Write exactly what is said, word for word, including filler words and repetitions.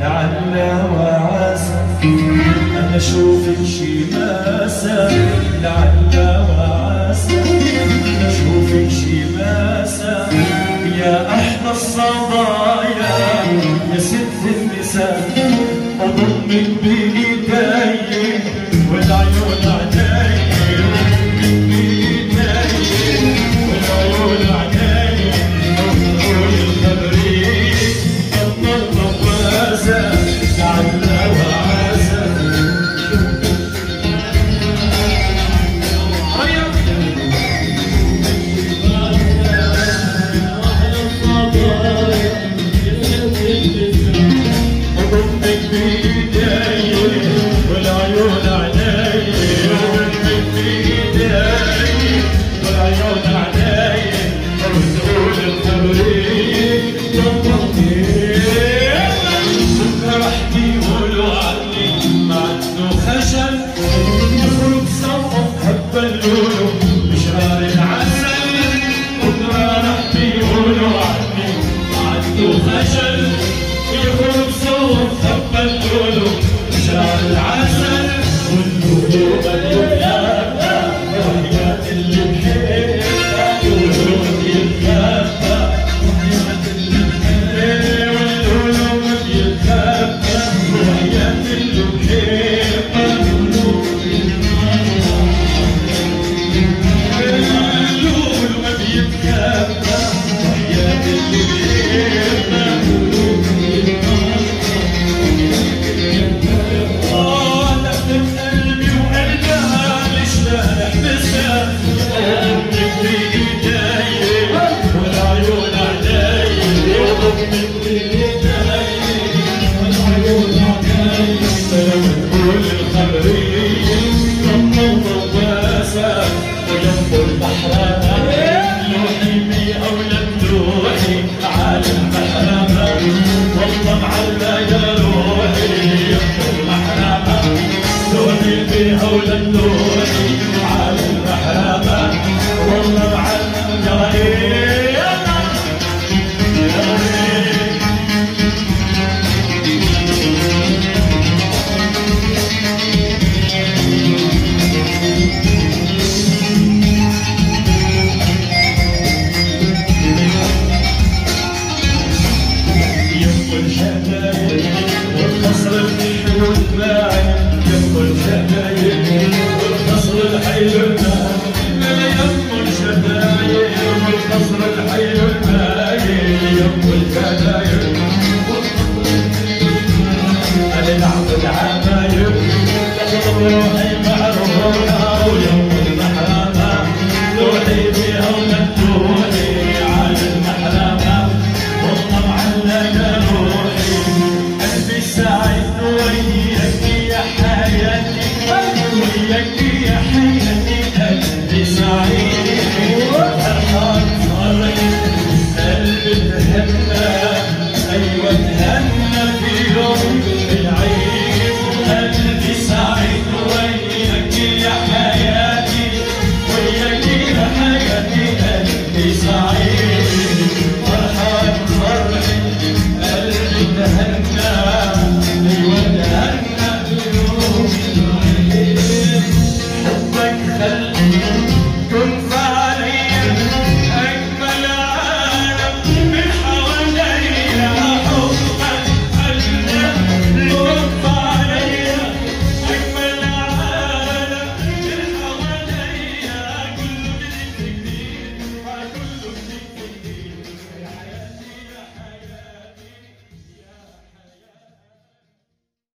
لعل وعسى أنا أشوفك شي ماسة، لعل وعسى أنا أشوفك شي ماسة، يا أحلى الصبايا يا ست النساء، أضمك بإيدي والعيون عيني، أضمك بإيدي والعيون عيني، قول الخبريك يلا الغوازة لعل وعسى. أضمك بإيدي والعيون عيني، أضمك بإيدي والعيون عيني، قول الخبريك راح يقولوا عني ما عنده خجل، يخرج سوا هبلولو بشرار العسل، بكره راح يقولوا عني ما عنده خجل، يخرج سوا هبلولو بشرار العسل، والقلوب اليوم وهي اللي بحبها والقلوب يتخبى، فرحان فرحي قلبي تهنى